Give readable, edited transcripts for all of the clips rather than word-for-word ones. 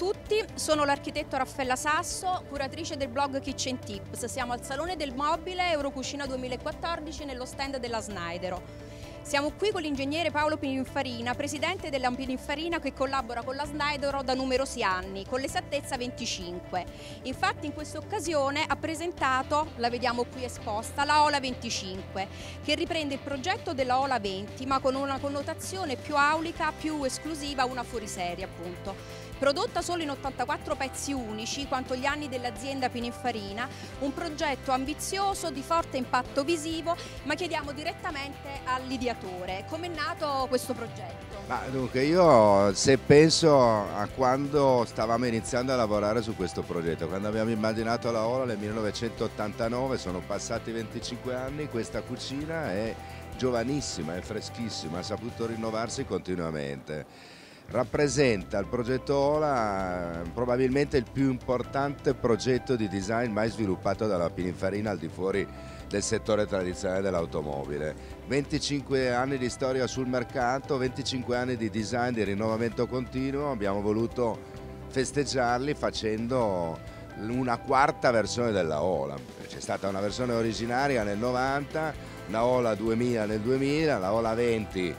tutti, sono l'architetto Raffaella Sasso, curatrice del blog Kitchen Tips. Siamo al Salone del Mobile Eurocucina 2014 nello stand della Snaidero. Siamo qui con l'ingegnere Paolo Pininfarina, presidente della Pininfarina che collabora con la Snaidero da numerosi anni, con l'esattezza 25. Infatti in questa occasione ha presentato, la vediamo qui esposta, la Ola 25, che riprende il progetto della Ola 20 ma con una connotazione più aulica, più esclusiva, una fuoriserie appunto. Prodotta solo in 84 pezzi unici, quanto gli anni dell'azienda Pininfarina, un progetto ambizioso, di forte impatto visivo, ma chiediamo direttamente all'ideatore. Com'è nato questo progetto? Dunque io se penso a quando stavamo iniziando a lavorare su questo progetto, quando abbiamo immaginato la Ola nel 1989, sono passati 25 anni, questa cucina è giovanissima, è freschissima, ha saputo rinnovarsi continuamente. Rappresenta il progetto Ola probabilmente il più importante progetto di design mai sviluppato dalla Pininfarina al di fuori del settore tradizionale dell'automobile. 25 anni di storia sul mercato, 25 anni di design, di rinnovamento continuo, abbiamo voluto festeggiarli facendo una quarta versione della Ola. C'è stata una versione originaria nel 90, la Ola 2000 nel 2000, la Ola 20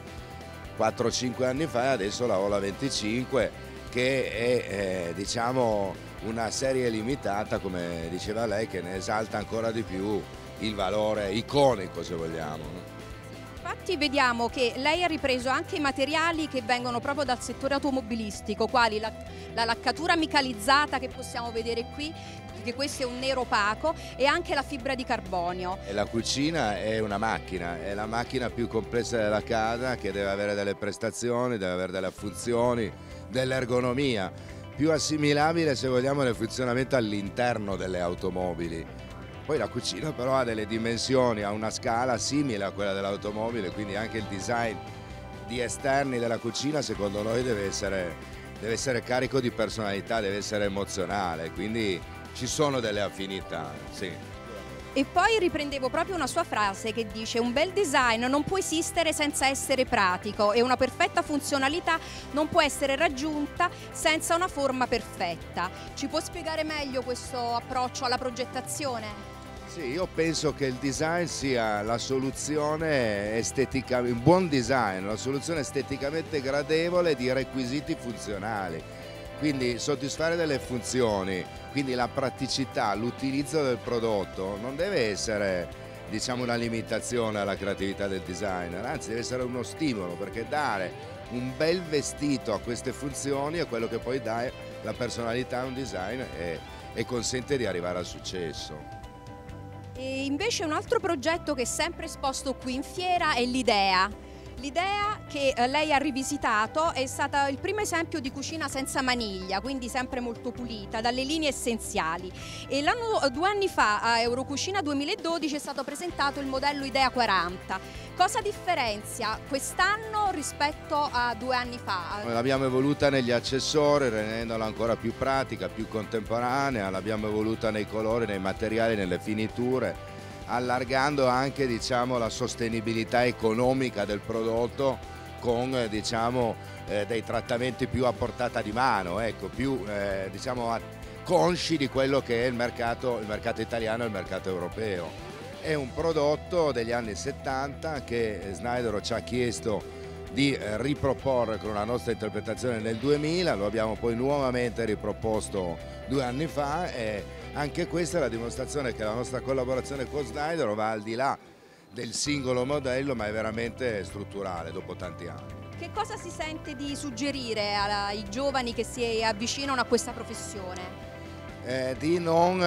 4-5 anni fa e adesso la Ola 25 che è diciamo una serie limitata, come diceva lei, che ne esalta ancora di più il valore iconico, se vogliamo. Infatti vediamo che lei ha ripreso anche i materiali che vengono proprio dal settore automobilistico, quali la laccatura micalizzata che possiamo vedere qui, che questo è un nero opaco, e anche la fibra di carbonio. E la cucina è una macchina, è la macchina più complessa della casa, che deve avere delle prestazioni, deve avere delle funzioni, dell'ergonomia, più assimilabile, se vogliamo, nel funzionamento all'interno delle automobili. Poi la cucina però ha delle dimensioni, ha una scala simile a quella dell'automobile, quindi anche il design di esterni della cucina secondo noi deve essere carico di personalità, deve essere emozionale, quindi ci sono delle affinità, sì. E poi riprendevo proprio una sua frase che dice: un bel design non può esistere senza essere pratico e una perfetta funzionalità non può essere raggiunta senza una forma perfetta. Ci può spiegare meglio questo approccio alla progettazione? Sì, io penso che il design sia la soluzione estetica, un buon design, la soluzione esteticamente gradevole di requisiti funzionali. Quindi soddisfare delle funzioni, quindi la praticità, l'utilizzo del prodotto non deve essere, diciamo, una limitazione alla creatività del designer, anzi deve essere uno stimolo, perché dare un bel vestito a queste funzioni è quello che poi dà la personalità a un design e consente di arrivare al successo. E invece un altro progetto che è sempre esposto qui in fiera è l'Idea. L'Idea che lei ha rivisitato è stata il primo esempio di cucina senza maniglia, quindi sempre molto pulita, dalle linee essenziali. E 2 anni fa a Eurocucina 2012 è stato presentato il modello Idea 40. Cosa differenzia quest'anno rispetto a 2 anni fa? L'abbiamo evoluta negli accessori, rendendola ancora più pratica, più contemporanea, l'abbiamo evoluta nei colori, nei materiali, nelle finiture, allargando anche, diciamo, la sostenibilità economica del prodotto con diciamo, dei trattamenti più a portata di mano, ecco, più diciamo, consci di quello che è il mercato italiano e il mercato europeo. È un prodotto degli anni 70 che Snaidero ci ha chiesto di riproporre con una nostra interpretazione nel 2000, lo abbiamo poi nuovamente riproposto 2 anni fa e anche questa è la dimostrazione che la nostra collaborazione con Snaidero va al di là del singolo modello, ma è veramente strutturale dopo tanti anni. Che cosa si sente di suggerire ai giovani che si avvicinano a questa professione? Di non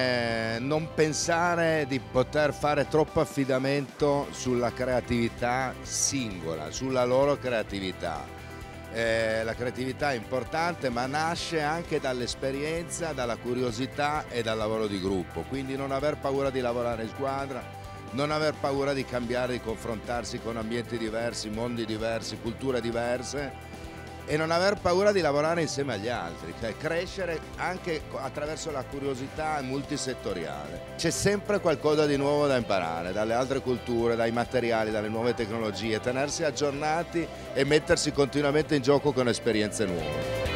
pensare di poter fare troppo affidamento sulla creatività singola, sulla loro creatività. La creatività è importante, ma nasce anche dall'esperienza, dalla curiosità e dal lavoro di gruppo, quindi non aver paura di lavorare in squadra, non aver paura di cambiare, di confrontarsi con ambienti diversi, mondi diversi, culture diverse e non aver paura di lavorare insieme agli altri, cioè crescere anche attraverso la curiosità multisettoriale. C'è sempre qualcosa di nuovo da imparare dalle altre culture, dai materiali, dalle nuove tecnologie, tenersi aggiornati e mettersi continuamente in gioco con esperienze nuove.